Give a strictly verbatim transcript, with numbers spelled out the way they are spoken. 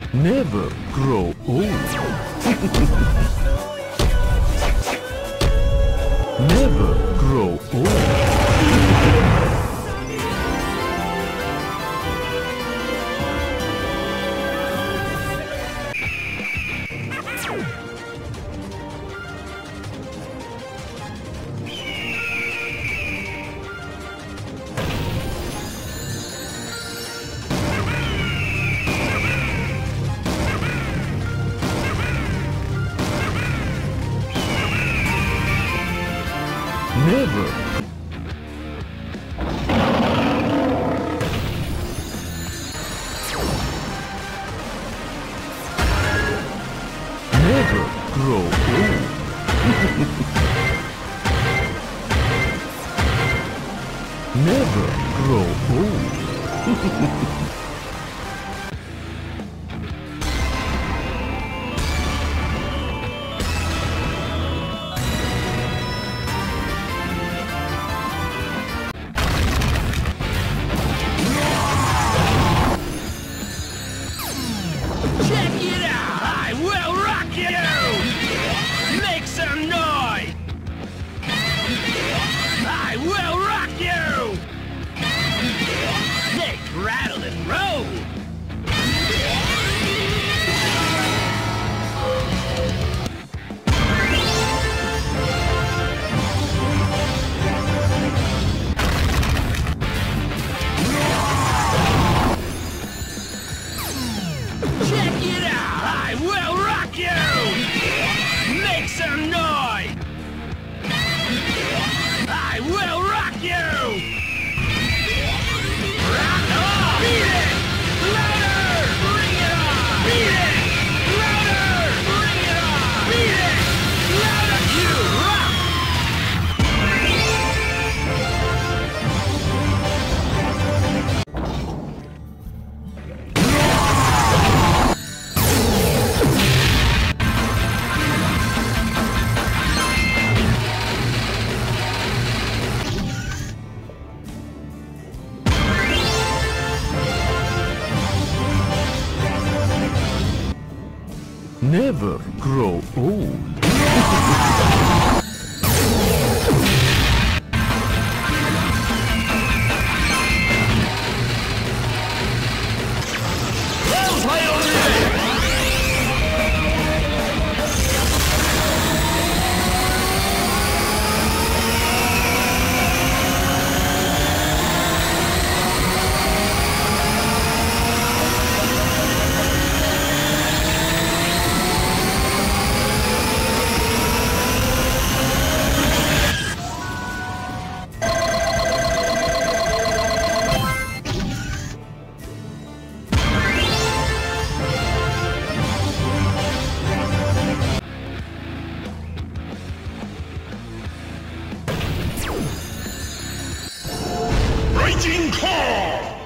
Never grow old. Never grow old. Never. Never grow old. Never grow old. Check it out! I will rock you! Make some noise! I will rock you! Shake, rattle, and roll! Check it out! I will rock you! Make some noise! I will rock you! Rock on! Beat it! Louder! Bring it on! Beat it! Louder! Bring it on! Beat it! Louder! You rock! Never grow old. Well played over there! Raging Call!